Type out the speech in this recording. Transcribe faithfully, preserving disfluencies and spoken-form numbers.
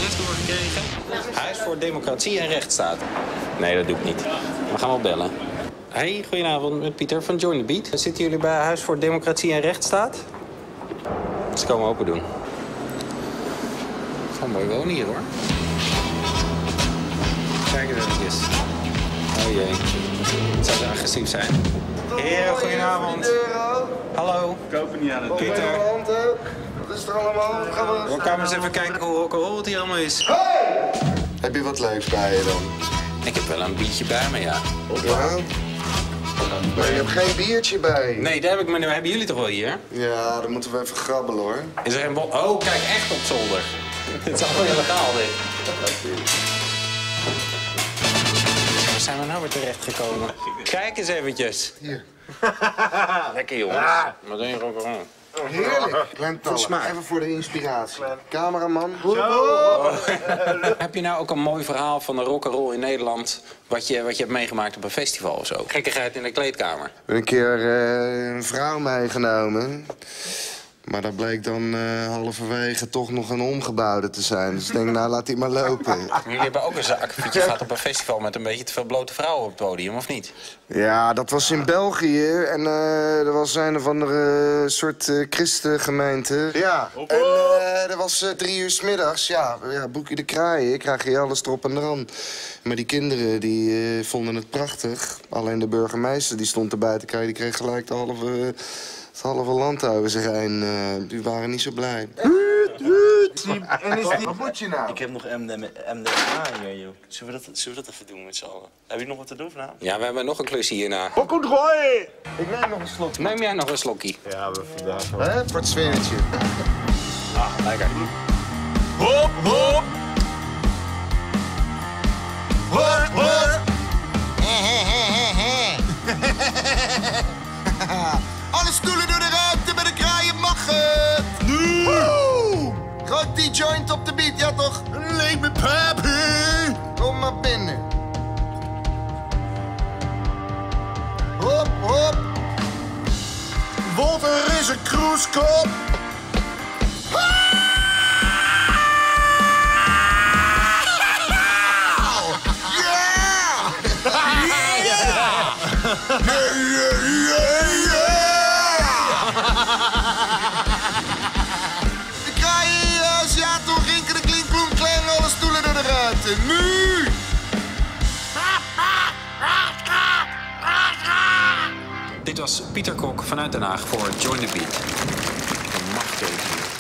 adres doorgekregen. Huis voor Democratie en Rechtsstaat. Nee, dat doe ik niet. We gaan wel bellen. Hey, goedenavond, met Pieter van Join the Beat. Zitten jullie bij Huis voor Democratie en Rechtsstaat? Ze komen open doen. Van mooi wonen hier, hoor. Kijk eens eventjes. Oh jee. Het zou zo agressief zijn. Heren, goedenavond. Hallo. Kopen niet aan het Pieter. Wat is er allemaal? Gaan we... We gaan eens even kijken hoe rock'n'roll het hier allemaal is. Hey! Heb je wat leuks bij je dan? Ik heb wel een biertje bij me, ja. Ja? Maar je hebt geen biertje bij. Nee, daar heb ik me nu. Hebben jullie toch wel hier? Ja, dan moeten we even grabbelen hoor. Is er een bol? Oh, kijk, echt op zolder. Het is allemaal illegaal, dit. Waar zijn we nou weer terechtgekomen? Kijk eens eventjes. Hier. Lekker, jongens. Ja. Wat doe je rock'n'roll? Heerlijk. Klein tallen. Even voor de inspiratie. Cameraman. Heb je nou ook een mooi verhaal van de rock'n'roll in Nederland... Wat je, wat je hebt meegemaakt op een festival of zo? Gekkigheid in de kleedkamer. Ik heb een keer uh, een vrouw meegenomen. Maar dat bleek dan uh, halverwege toch nog een omgebouwde te zijn. Dus ik denk, nou, laat die maar lopen. Jullie hebben ook een zaak. Je gaat op een festival met een beetje te veel blote vrouwen op het podium, of niet? Ja, dat was in België. En uh, er was een of andere soort uh, christengemeente. Ja. En uh, er was uh, drie uur 's middags. Ja, ja, boek je de kraaien. Krijg je alles erop en eraan. Maar die kinderen die uh, vonden het prachtig. Alleen de burgemeester die stond erbij te kijken. Die kreeg gelijk de halve... Uh, Het halve land over zich heen. Uh, die waren niet zo blij. En is die... Wat moet je nou? Ik heb nog M D M A hier, joh. Zullen we, dat, zullen we dat even doen met z'n allen? Heb je nog wat te doen vanavond? Ja, we hebben nog een klusje hierna. Wat komt gooien? Ik neem nog een slok. Neem jij nog een slokje? Ja, we vandaag wel. Hè? Voor het sfeertje. Ah, lekker. Hop, hop! Hop, hop! Alle stoelen door de ruimte met een kraaien mag het! Nu! Rook die joint op de beat, ja toch? Leek me papi! Kom maar binnen. Hop, hop! Walter is een kroeskop! De kraaien, Seattle, rinkelen, klink, kloen, kleng, alle stoelen door de ruimte. Nu! Dit was Pieter Kok vanuit Den Haag voor Join the Beat. Een machtig.